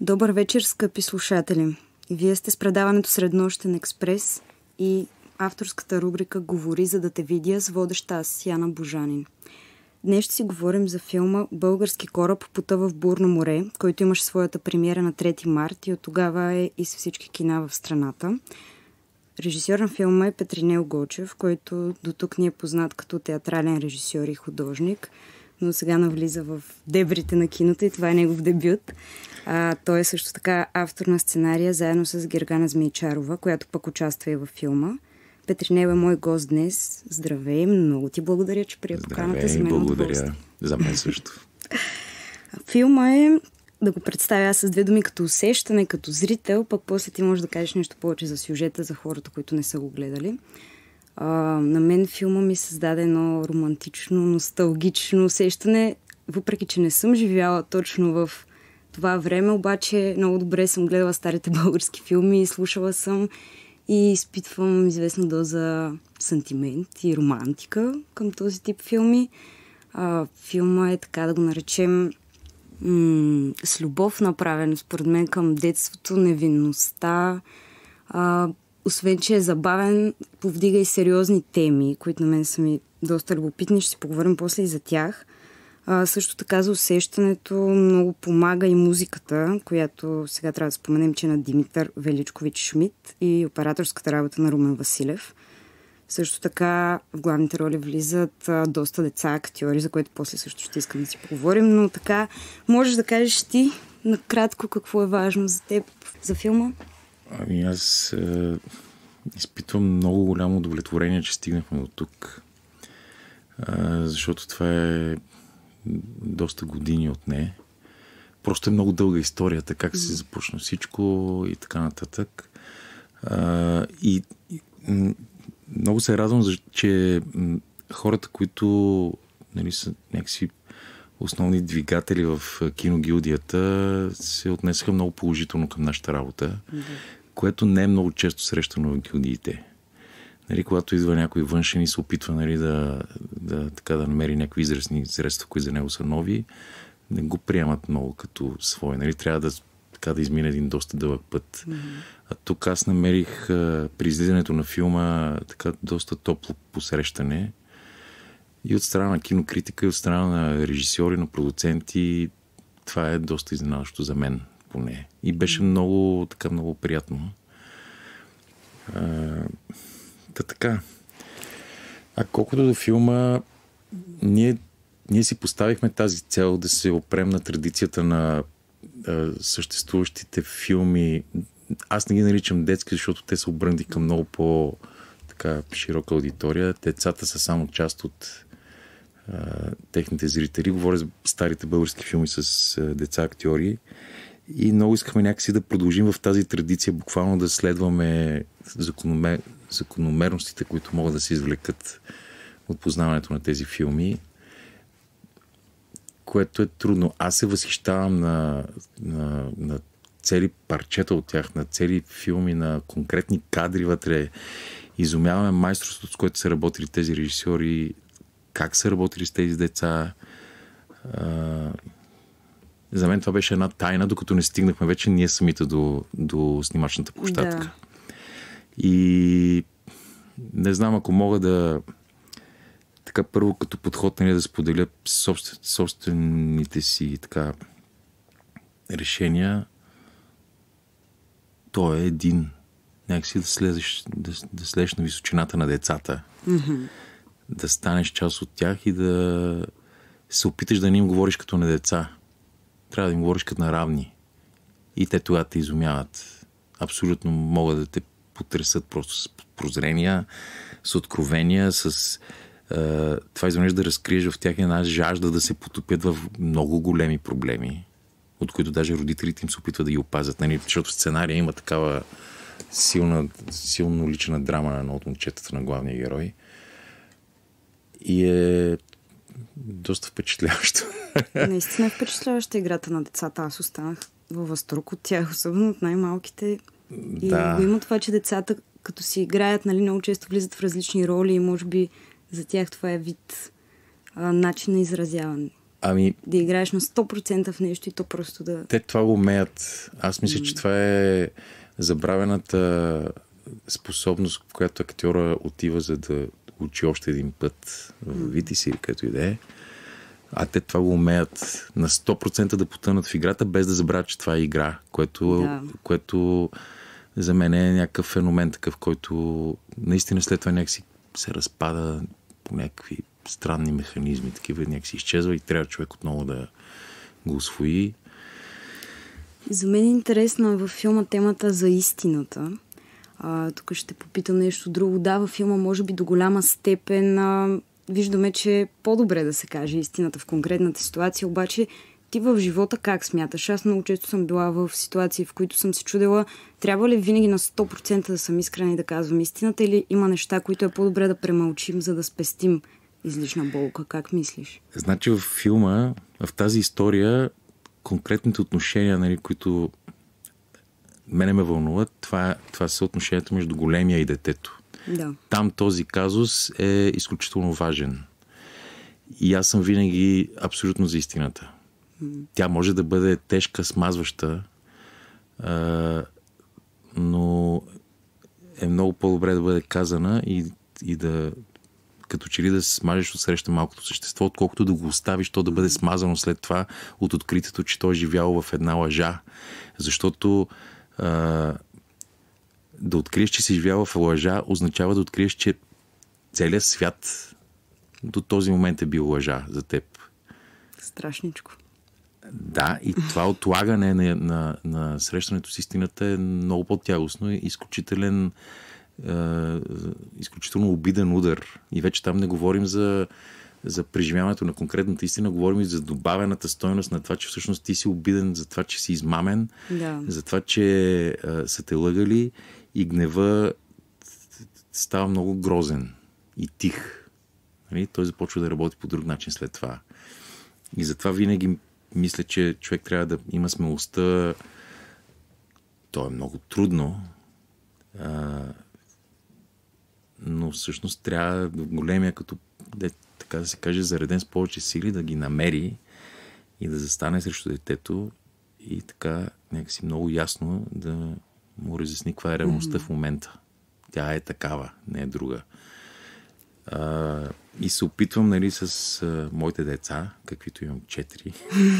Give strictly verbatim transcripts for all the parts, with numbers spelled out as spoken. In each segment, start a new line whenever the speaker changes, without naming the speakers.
Добър вечер, скъпи слушатели! Вие сте с предаването Среднощен експрес и авторската рубрика "Говори, за да те видя" с водеща аз, Яна Божанин. Днес ще си говорим за филма "Български кораб потъва в бурно море", който имаше своята премиера на трети март и от тогава е из всички кина в страната. Режисьор на филма е Петринел Гочев, който до тук ни е познат като театрален режисьор и художник, но сега навлиза в дебрите на киното и това е негов дебют. А, той е също така автор на сценария заедно с Гергана Змейчарова, която пък участва и във филма. Петринел е мой гост днес. Здравей, много ти благодаря, че прия поканата за мен.
Благодаря за мен също.
Филма е, да го представя аз с две думи, като усещане, като зрител, пък после ти можеш да кажеш нещо повече за сюжета, за хората, които не са го гледали. А, на мен филма ми създаде едно романтично, носталгично усещане, въпреки че не съм живяла точно в това време, обаче много добре съм гледала старите български филми, слушала съм и изпитвам известна доза сантимент и романтика към този тип филми. А, филма е, така да го наречем, м- с любов направен, според мен, към детството, невинността. А, освен, че е забавен, повдига и сериозни теми, които на мен са ми доста любопитни. Ще си поговорим после и за тях. А, също така за усещането много помага и музиката, която сега трябва да споменем, че е на Димитър Величкович Шмидт и операторската работа на Румен Василев. Също така в главните роли влизат а, доста деца актьори, за което после също ще искам да си поговорим, но така можеш да кажеш ти накратко какво е важно за теб за филма?
Ами аз е, изпитвам много голямо удовлетворение, че стигнахме до тук, е, защото това е доста години от нея. Просто е много дълга историята, как се започна всичко и така нататък. А, и, и много се радвам, че хората, които, нали, са някакси основни двигатели в киногилдията, се отнесаха много положително към нашата работа, mm-hmm. което не е много често срещано в гилдиите. Нали, когато идва някой външен и се опитва, нали, да, да, така, да намери някакви изразни средства, които за него са нови, не го приемат много като свой. Нали, трябва да, така, да измине един доста дълъг път. Mm-hmm. А тук аз намерих а, при излизането на филма така доста топло посрещане и от страна на кинокритика, и от страна на режисьори, на продуценти. Това е доста изненадващо за мен, поне. И беше mm-hmm. много, така, много приятно. А, Та така. А колкото до филма, ние, ние си поставихме тази цел да се опрем на традицията на а, съществуващите филми. Аз не ги наричам детски, защото те са обрънати към много по-широка аудитория. Децата са само част от а, техните зрители. Говоря за старите български филми с а, деца актьори. И много искахме някакси да продължим в тази традиция, буквално да следваме закономер... закономерностите, които могат да се извлекат от познаването на тези филми, което е трудно. Аз се възхищавам на, на, на цели парчета от тях, на цели филми, на конкретни кадри вътре. Изумяваме майсторството, с което са работили тези режисьори, как са работили с тези деца. За мен това беше една тайна, докато не стигнахме вече ние самите до, до снимачната площадка. Да. И не знам, ако мога да така първо като подход, нали, да споделя собствен, собствените си така решения, то е един. Някакси да слезеш, да, да слезеш на височината на децата. Mm-hmm. Да станеш част от тях и да се опиташ да не им говориш като на деца. Трябва да им говориш като на равни. И те тогава те изумяват. Абсолютно могат да те потресат просто с прозрения, с откровения, с е, това изведнъж да разкриеш в тях една жажда да се потопят в много големи проблеми, от които даже родителите им се опитват да ги опазят. Нали? Защото в сценария има такава силна, силно лична драма на едно от момчетата на главния герой. И е доста впечатляващо.
Наистина е впечатляваща играта на децата. Аз останах във възторг от тях, особено от най-малките. И да. Има това, че децата, като си играят, нали, много често влизат в различни роли и може би за тях това е вид а, начин на изразяване.
Ами,
да играеш на сто процента в нещо и то просто да...
Те това го умеят. Аз мисля, mm. че това е забравената способност, в която актьора отива, за да учи още един път в Витис или като и да е. А те това го умеят на сто процента да потънат в играта, без да забравят, че това е игра, което, да. което за мен е някакъв феномен такъв, който наистина след това някакси се разпада по някакви странни механизми, такива някакси изчезва и трябва човек отново да го усвои.
За мен е интересна във филма темата за истината. А, тук ще попитам нещо друго. Да, във филма може би до голяма степен а, виждаме, че е по-добре да се каже истината в конкретната ситуация, обаче ти в живота как смяташ? Аз много често съм била в ситуации, в които съм се чудела, трябва ли винаги на сто процента да съм искрена и да казвам истината, или има неща, които е по-добре да премълчим, за да спестим излишна болка? Как мислиш?
Значи в филма, в тази история, конкретните отношения, нали, които мене ме вълнуват, това, това са отношенията между големия и детето.
Да.
Там този казус е изключително важен. И аз съм винаги абсолютно за истината. Mm. Тя може да бъде тежка, смазваща, а, но е много по-добре да бъде казана и, и да като че ли да се смажеш от среща малкото същество, отколкото да го оставиш то да бъде смазано след това от откритото, че той е живял в една лъжа. Защото а, да откриеш, че си живял в лъжа, означава да откриеш, че целият свят до този момент е бил лъжа за теб.
Страшничко.
Да, и това отлагане на, на, на срещането с истината е много по-тягостно и изключителен Uh, изключително обиден удар. И вече там не говорим за, за преживяването на конкретната истина, говорим и за добавената стойност на това, че всъщност ти си обиден за това, че си измамен,
да.
За това, че uh, са те лъгали и гнева става много грозен и тих. Нали? Той започва да работи по друг начин след това. И затова винаги мисля, че човек трябва да има смелостта. То е много трудно, uh, но всъщност трябва големия, като де, така да се каже, зареден с повече сили, да ги намери и да застане срещу детето и така някакси много ясно да му разясни каква е реалността mm-hmm. в момента. Тя е такава, не е друга. А, и се опитвам, нали, с а, моите деца, каквито имам четири,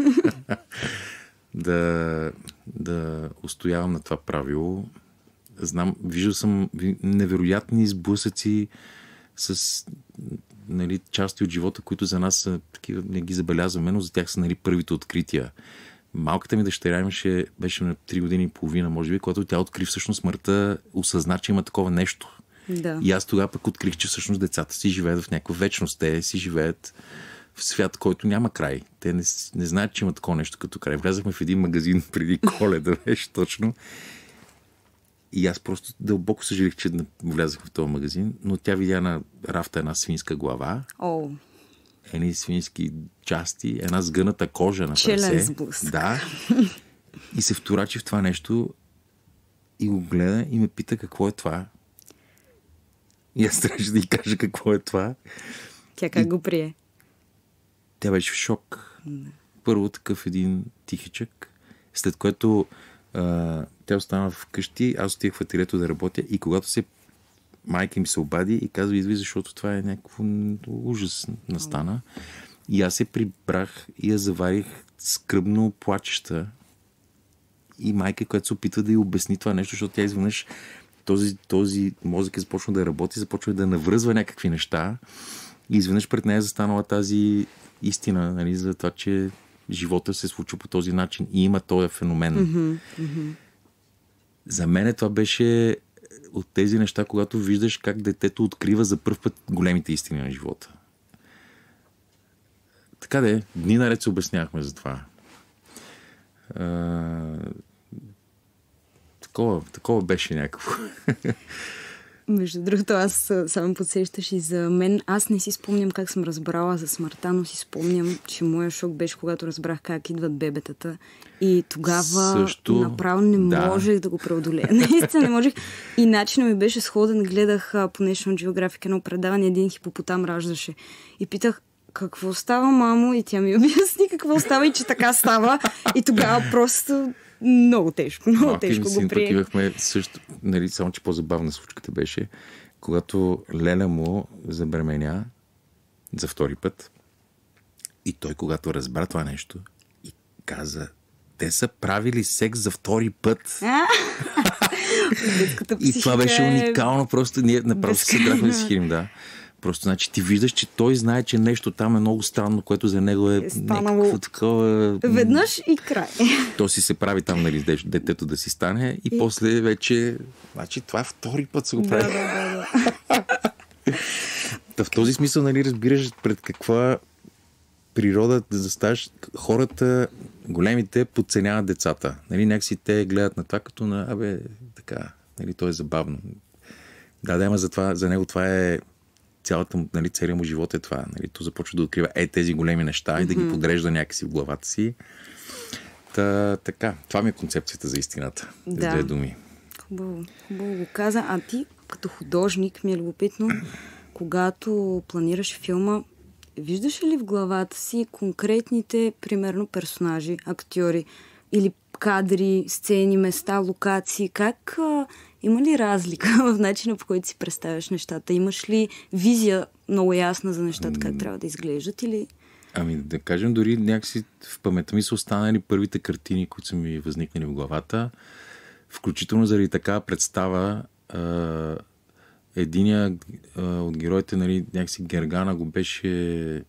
да, да устоявам на това правило. Знам, виждал съм невероятни сблъсъци с, нали, части от живота, които за нас са такива, не ги забелязваме, но за тях са, нали, първите открития. Малката ми дъщеря имаше, беше на три години и половина, може би, когато тя откри всъщност смъртта, осъзна, че има такова нещо.
Да.
И аз тогава пък открих, че всъщност децата си живеят в някаква вечност. Те си живеят в свят, който няма край. Те не, не знаят, че има такова нещо като край. Влязахме в един магазин преди Коледа, беше точно. И аз просто дълбоко съжалих, че влязах в този магазин, но тя видя на рафта една свинска глава,
oh.
едни свински части, една сгъната кожа на прасе. Да. И се вторачи в това нещо и го гледа и ме пита какво е това. И аз трябваше да й кажа какво е това.
Тя как
и...
го прие?
Тя беше в шок. Mm. Първо такъв един тихичък, след което Uh, тя остана вкъщи, аз отих в ателието да работя и когато се майка им се обади и казва, идви, защото това е някакво ужас настана. И аз се прибрах и я заварих скръбно плачеща и майка, която се опитва да й обясни това нещо, защото тя изведнъж този, този мозък е започнал да работи, започва да навръзва някакви неща и изведнъж пред нея застанала тази истина, нали, за това, че живота се случва по този начин и има този феномен.
Mm-hmm, mm-hmm.
За мен това беше от тези неща, когато виждаш как детето открива за пръв път големите истини на живота. Така де, дни наред се обяснявахме за това. А, такова, такова беше някакво.
Между другото, аз само подсещаш и за мен. Аз не си спомням как съм разбрала за смъртта, но си спомням, че моя шок беше, когато разбрах как идват бебетата. И тогава Също, направо не да. можех да го преодолея. Наистина не можех. И начинът ми беше сходен. Гледах по National Geographic едно предаване, един хипопотам раждаше. И питах, какво става, мамо? И тя ми обясни какво става и че така става. И тогава просто много тежко, много
Малки
тежко го приех.
Имахме също, нали, само че по-забавна случката беше, когато Леля му забременя за втори път и той, когато разбра това нещо и каза, те са правили секс за втори път. И това беше уникално, просто ние направо се драхме да си хирим, да. Просто, значи, ти виждаш, че той знае, че нещо там е много странно, което за него е, е някакво такова...
Веднъж и край.
То си се прави там, нали, детето да си стане и, и... после вече... Значи, това е втори път се го прави.
Да, да, да, да.
Та в този смисъл, нали, разбираш пред каква природа да заставаш. Хората, големите, подценяват децата. Нали, някакси те гледат на това като на... Абе, така, нали, то е забавно. Да, да, ама за, това, за него това е... Цялата, нали, целият му живот е това. Нали, то започва да открива е тези големи неща mm-hmm. и да ги подрежда някакси в главата си. Та, така, това ми е концепцията за истината. Да. С две думи.
Хубаво, хубаво го каза. А ти, като художник, ми е любопитно, когато планираш филма, виждаш ли в главата си конкретните, примерно, персонажи, актьори или кадри, сцени, места, локации? Как... Има ли разлика в начина, по който си представяш нещата? Имаш ли визия много ясна за нещата, как трябва да изглеждат? Или...
Ами да кажем, дори някакси в паметта ми са останали първите картини, които са ми възникнали в главата. Включително заради такава представа единия от героите, нали, някакси Гергана го беше...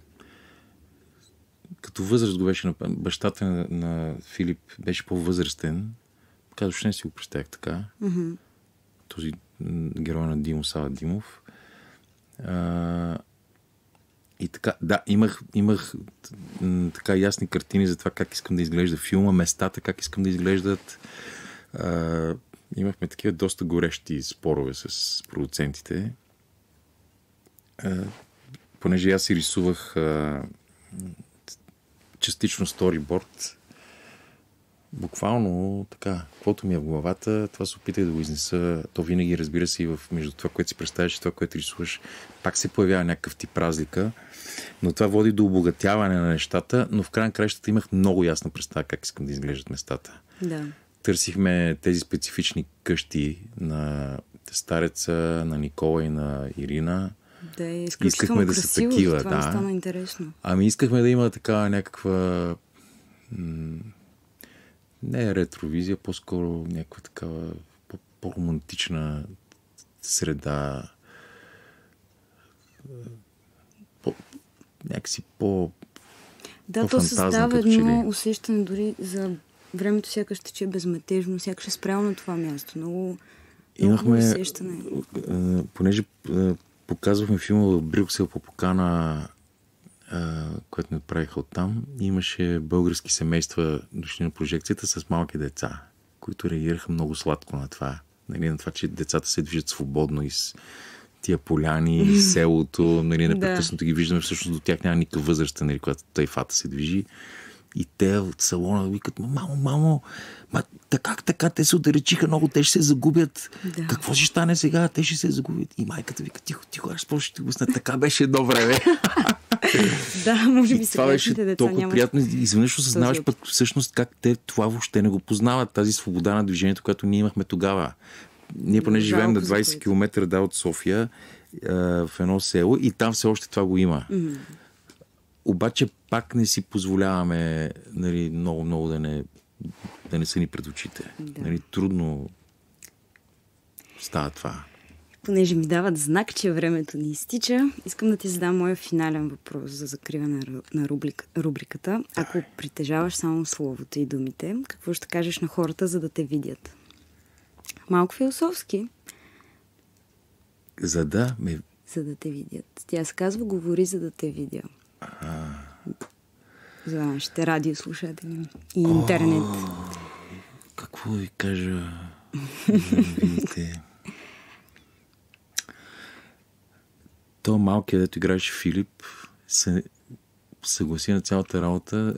Като възраст го беше... Бащата на, на Филип беше по-възрастен. Казваш, че не си го представях така. Mm-hmm. Този герой на Димо, Сава Димов. А, и така, да, имах, имах м, така ясни картини за това как искам да изглежда филма, местата, как искам да изглеждат. А, имахме такива доста горещи спорове с продуцентите. А, понеже аз си рисувах а, частично сториборд, буквално така, каквото ми е в главата, това се опитах да го изнеса. То винаги, разбира се, и в между това, което си представяш и това, което рисуваш, пак се появява някакъв тип разлика, но това води до обогатяване на нещата, но в край на краищата имах много ясна представа как искам да изглеждат местата.
Да.
Търсихме тези специфични къщи на стареца, на Никола и на Ирина.
Да, е изключително
да
красиво,
са такива,
това
да.
стана интересно.
Ами искахме да има така някаква... М- не е ретровизия, по-скоро някаква такава по-романтична среда. По, някакси по
Да, то създава едно усещане дори за времето, сякаш тече безметежно, сякаш е спрямо на това място. Много,
Имахме,
много усещане.
Понеже показвахме филма в Брюксел по покана, което ни отправиха оттам, имаше български семейства дошли на прожекцията с малки деца, които реагираха много сладко на това. Нали, на това, че децата се движат свободно из тия поляни, из селото, нали, непрекъснато ги виждаме, всъщност до тях няма никакъв възраст, нали, когато тайфата се движи. И те от салона викат, мамо, мамо, ма, така, така, те се отдалечиха много, те ще се загубят. Да. Какво ще стане сега? Те ще се загубят. И майката вика, тихо, тихо, аз просто ще го сна. Така беше едно време.
Да, може би
това беше деца, толкова няма... приятно. Изведнъж осъзнаваш пък всъщност как те това въобще не го познават, тази свобода на движението, която ние имахме тогава. Ние поне живеем на двайсет километра да, от София, в едно село и там все още това го има. Mm-hmm. Обаче пак не си позволяваме, нали, много-много да не, да не са ни пред очите. Да. Нали, трудно става това.
Понеже ми дават знак, че времето ни изтича, искам да ти задам моя финален въпрос за закриване на рубрик, рубриката. Ако притежаваш само словото и думите, какво ще кажеш на хората, за да те видят? Малко философски.
За да ме...
За да те видят. Тя се казва "Говори, за да те видя".
А...
За нашите радиослушатели и интернет.
О, какво ви кажа? Видите. То малкият, дето играеше Филип, се съгласи на цялата работа,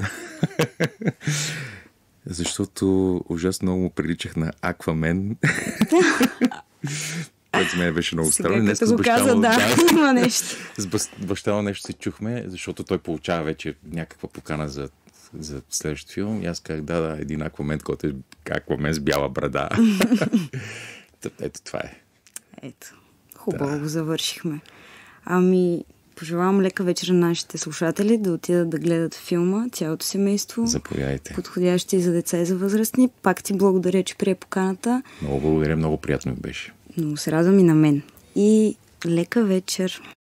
защото ужасно много му приличах на Аквамен. което за мен беше много
Сега,
странно. Днес
като
с
го
баща
каза,
му,
да, има нещо.
с баща- баща му нещо се чухме, защото той получава вече някаква покана за, за следващ филм. И аз казах, да, да, един Аквамен, който е Аквамен с бяла брада. Ето това е.
Ето, хубаво го завършихме. Ами, пожелавам лека вечер на нашите слушатели да отидат да гледат филма, цялото семейство.
Заповядайте.
Подходящи и за деца и за възрастни. Пак ти благодаря, че прие поканата.
Много благодаря, много приятно ми беше.
Много се радвам и на мен. И лека вечер.